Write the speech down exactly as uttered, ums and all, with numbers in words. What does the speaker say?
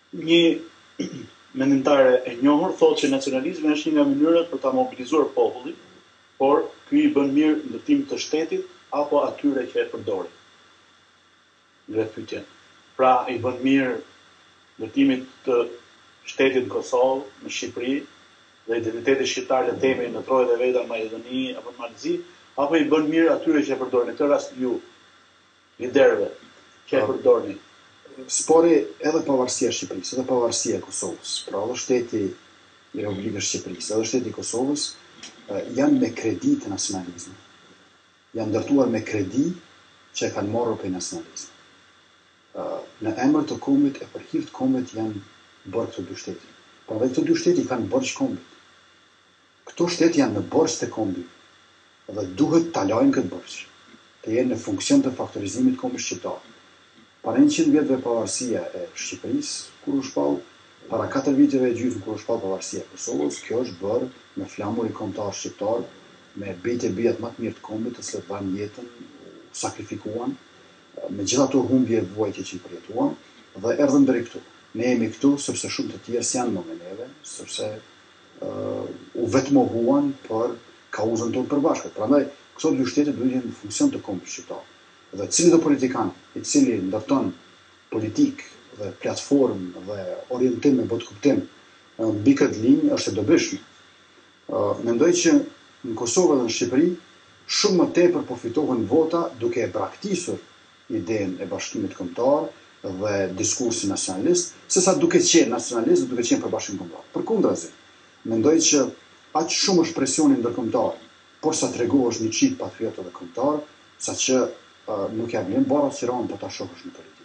Një mendimtare e njohur thotë që nacionalizmi është një nga mënyrat për ta mobilizuar popullin, por ky i bën mirë ndërtimit të shtetit apo atyre që e përdorin. Dhe pyetja. Pra i bën mirë ndërtimit të shtetit në Kosovë, në Shqipëri, dhe identiteti shqiptar le themi në Trojë dhe Veta, në Maqedoni apo në Malzi, apo i bën mirë atyre që e përdorin. Në këtë rast ju, liderëve që e përdorin. Spori edhe pavarësia e Shqipërisë, edhe pavarësia e Kosovës, pra edhe shteti i Republikës Shqipërisë, edhe shteti i Kosovës, janë me kredi të nacionalizmit. Janë ndërtuar me kredi që e kanë marrë për nacionalizmin. Në emër të kombit e për hir të kombit janë bërë këto dy shtete. Pra dhe këto dy shtete kanë borxh kombit. Këto shtete janë në borxh të kombit dhe duhet ta lajnë këtë borxh, të jenë në funksion të faktorizimit të kombit shqiptar. Para njëqind vjetëve pavarësia e Shqipërisë, kur u shpall, para katër viteve e gjysmë kur u shpall pavarësia e Kosovës, kjo është bërë me flamur i kombëtar shqiptar, me bijtë e bijat më të mirë të kombit, të cilët dhanë jetën, sakrifikuan, me gjitha ato humbje e vuajtje që i përjetuan, dhe erdhën deri këtu. Ne jemi këtu sepse shumë të tjerë s'janë më me neve, sepse uh, u vetmohuan për kauzën tonë përbashkët. Prandaj, këto dy shtete duhet jenë në funksion të kombit shqiptar. Dhe cili do politikan i cili ndërton politik dhe platform dhe orientim me botkuptim mbi këtë linjë është e dobishme. Mendoj që në Kosovë dhe në Shqipëri shumë më tepër përfitohen vota duke e braktisur idenë e bashkimit kombëtar dhe diskursin nacionalist, sesa duke qenë nacionalist dhe duke qenë për bashkim kombëtar. Përkundrazi, mendoj që aq shumë është presioni ndërkombëtar, por sa tregohesh një çik patriot dhe kombëtar, saqë Uh, nuk ja vlen barat që ranë për ta shohësh në politik.